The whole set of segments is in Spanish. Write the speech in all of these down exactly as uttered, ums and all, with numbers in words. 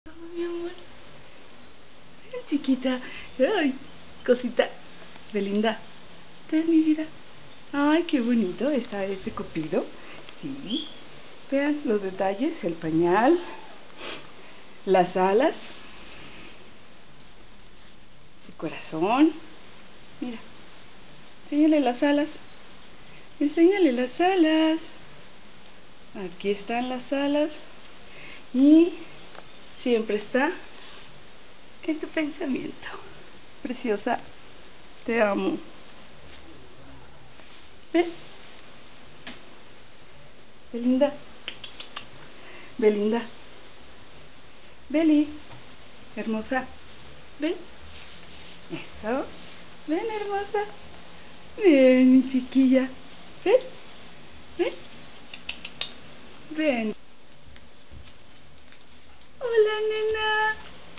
Mi amor. Ven, chiquita. Ay, cosita. Belinda. ¿Ves, mi vida? Ay, qué bonito está ese cupido. Sí. Vean los detalles, el pañal, las alas, el corazón. Mira. Enséñale las alas. Enséñale las alas. Aquí están las alas. Y siempre está en tu pensamiento. Preciosa, te amo. ¿Ves? Belinda. Belinda. Beli. Hermosa. Ven. Eso. Ven, hermosa. Ven, mi chiquilla. Ven. Ven. Ven. Hola, nena.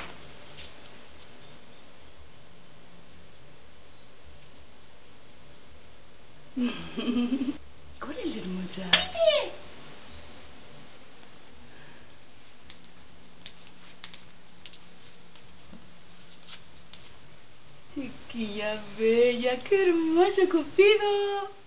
Órale, hermosa. Chiquilla bella, qué hermoso cupido.